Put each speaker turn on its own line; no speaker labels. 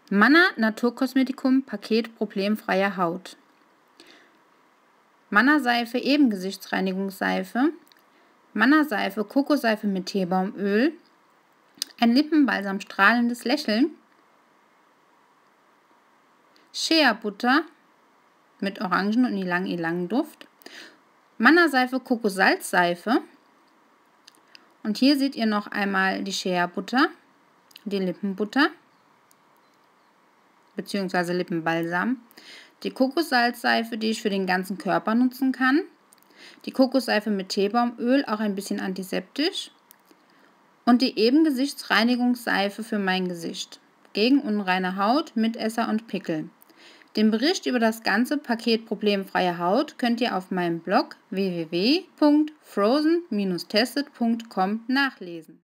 Manna Naturkosmetikum Paket problemfreie Haut. Manna Seife Ebengesichtsreinigungsseife, Manna Seife Kokosseife mit Teebaumöl, ein Lippenbalsam strahlendes Lächeln, Shea Butter mit Orangen- und Ylang-Ylang-Duft, Manna Seife Kokosalzseife und hier seht ihr noch einmal die Shea Butter, die Lippenbutter bzw. Lippenbalsam, die Kokossalzseife, die ich für den ganzen Körper nutzen kann, die Kokosseife mit Teebaumöl, auch ein bisschen antiseptisch, und die Ebengesichtsreinigungsseife für mein Gesicht gegen unreine Haut, Mitesser und Pickel. Den Bericht über das ganze Paket problemfreie Haut könnt ihr auf meinem Blog www.frozen-tested.com nachlesen.